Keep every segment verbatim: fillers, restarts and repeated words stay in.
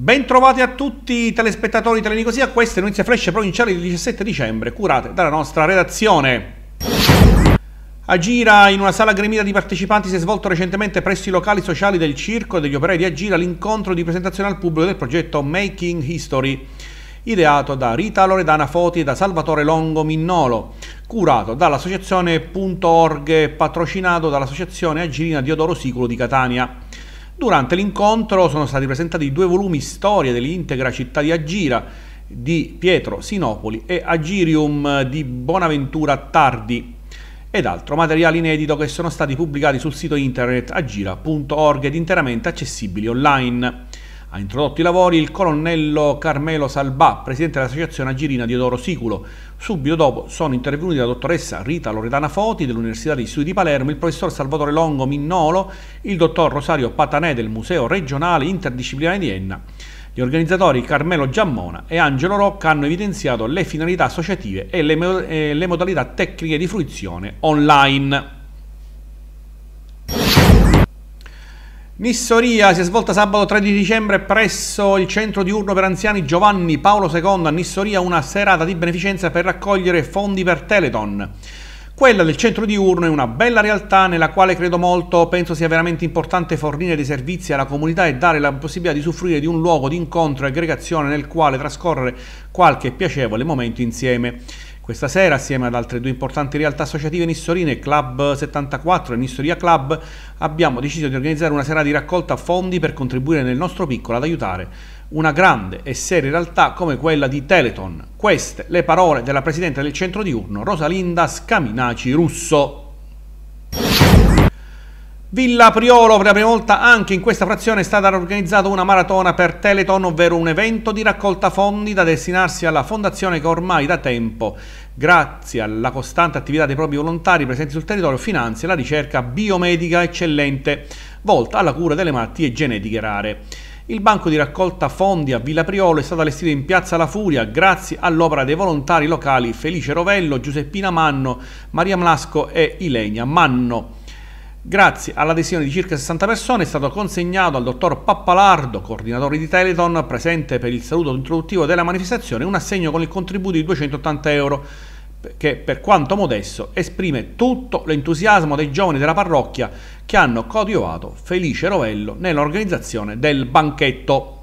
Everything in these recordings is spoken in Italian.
Bentrovati a tutti i telespettatori di Telenicosia, queste notizie flash provinciali del diciassette dicembre, curate dalla nostra redazione. Agira, in una sala gremita di partecipanti, si è svolto recentemente presso i locali sociali del circo e degli operai di Agira l'incontro di presentazione al pubblico del progetto Making History, ideato da Rita Loredana Foti e da Salvatore Longo Minnolo, curato dall'associazione punto org e patrocinato dall'associazione Agirina Diodoro Siculo di Catania. Durante l'incontro sono stati presentati due volumi Storia dell'integra città di Agira di Pietro Sinopoli e Agirium di Bonaventura Tardi ed altro materiale inedito che sono stati pubblicati sul sito internet agira punto org ed interamente accessibili online. Ha introdotto i lavori il colonnello Carmelo Salbà, presidente dell'associazione Agirina Diodoro Siculo. Subito dopo sono intervenuti la dottoressa Rita Loredana Foti dell'Università degli Studi di Palermo, il professor Salvatore Longo Minnolo, il dottor Rosario Patanè del Museo Regionale Interdisciplinare di Enna. Gli organizzatori Carmelo Giammona e Angelo Rocca hanno evidenziato le finalità associative e le, mo e le modalità tecniche di fruizione online. Nissoria si è svolta sabato tredici dicembre presso il centro diurno per anziani Giovanni Paolo secondo a Nissoria una serata di beneficenza per raccogliere fondi per Telethon. Quella del centro diurno è una bella realtà nella quale credo molto, penso sia veramente importante fornire dei servizi alla comunità e dare la possibilità di usufruire di un luogo di incontro e aggregazione nel quale trascorrere qualche piacevole momento insieme. Questa sera, assieme ad altre due importanti realtà associative nissorine, Club settantaquattro e Nissoria Club, abbiamo deciso di organizzare una serata di raccolta fondi per contribuire nel nostro piccolo ad aiutare una grande e seria realtà come quella di Telethon. Queste le parole della presidente del centro diurno, Rosalinda Scaminaci Russo. Villa Priolo, per la prima volta anche in questa frazione è stata organizzata una maratona per Telethon, ovvero un evento di raccolta fondi da destinarsi alla fondazione che ormai da tempo, grazie alla costante attività dei propri volontari presenti sul territorio, finanzia la ricerca biomedica eccellente volta alla cura delle malattie genetiche rare. Il banco di raccolta fondi a Villa Priolo è stato allestito in Piazza La Furia grazie all'opera dei volontari locali Felice Rovello, Giuseppina Manno, Maria Mlasco e Ilenia Manno. Grazie all'adesione di circa sessanta persone è stato consegnato al dottor Pappalardo, coordinatore di Telethon, presente per il saluto introduttivo della manifestazione, un assegno con il contributo di duecentottanta euro che, per quanto modesto, esprime tutto l'entusiasmo dei giovani della parrocchia che hanno coadiuvato Felice Rovello nell'organizzazione del banchetto.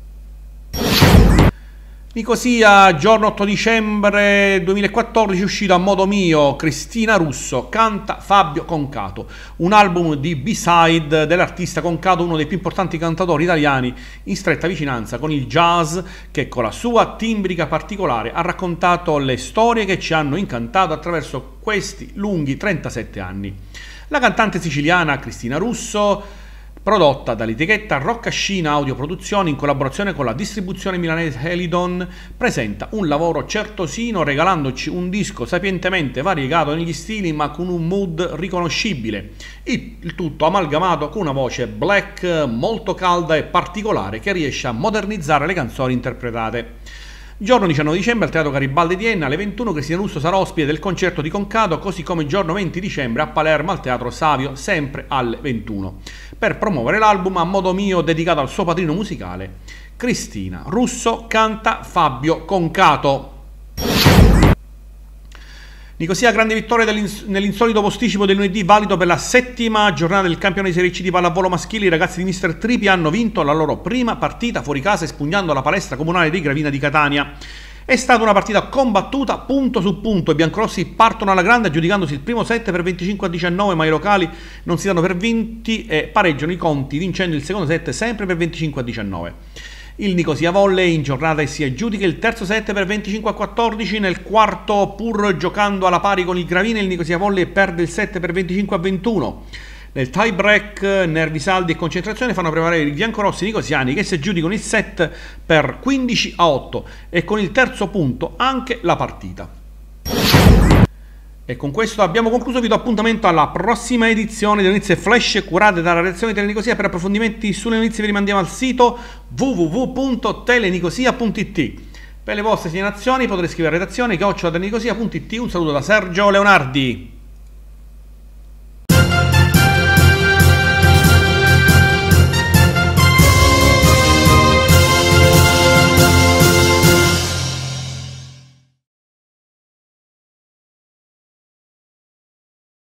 Nicosia, giorno otto dicembre duemilaquattordici, uscito a modo mio, Cristina Russo, canta Fabio Concato, un album di B-side dell'artista Concato, uno dei più importanti cantatori italiani in stretta vicinanza con il jazz, che con la sua timbrica particolare ha raccontato le storie che ci hanno incantato attraverso questi lunghi trentasette anni. La cantante siciliana Cristina Russo, prodotta dall'etichetta Roccascina Audio Produzioni in collaborazione con la distribuzione milanese Helidon, presenta un lavoro certosino regalandoci un disco sapientemente variegato negli stili ma con un mood riconoscibile, il tutto amalgamato con una voce black molto calda e particolare che riesce a modernizzare le canzoni interpretate. Giorno diciannove dicembre al Teatro Garibaldi di Enna alle ventuno Cristina Russo sarà ospite del concerto di Concato, così come il giorno venti dicembre a Palermo al Teatro Savio, sempre alle ventuno, per promuovere l'album a modo mio dedicato al suo padrino musicale. Cristina Russo canta Fabio Concato. Nicosia, grande vittoria nell'insolito posticipo del lunedì, valido per la settima giornata del campione di Serie C di pallavolo maschile. I ragazzi di mister Tripi hanno vinto la loro prima partita fuori casa espugnando la palestra comunale dei Gravina di Catania. È stata una partita combattuta punto su punto. I biancorossi partono alla grande aggiudicandosi il primo set per venticinque a diciannove, ma i locali non si danno per vinti e pareggiano i conti vincendo il secondo set sempre per venticinque a diciannove. Il Nicosia Volley in giornata si aggiudica il terzo set per venticinque a quattordici, nel quarto, pur giocando alla pari con il Gravina, il Nicosia Volley perde il set per venticinque a ventuno. Nel tie break nervi saldi e concentrazione fanno prevalere i biancorossi nicosiani che si aggiudicano il set per quindici a otto e con il terzo punto anche la partita. E con questo abbiamo concluso. Vi do appuntamento alla prossima edizione delle notizie flash curate dalla redazione di Telenicosia. Per approfondimenti sulle notizie vi rimandiamo al sito w w w punto telenicosia punto i t. Per le vostre segnalazioni potrete scrivere a redazione chiocciola telenicosia punto i t. Un saluto da Sergio Leonardi.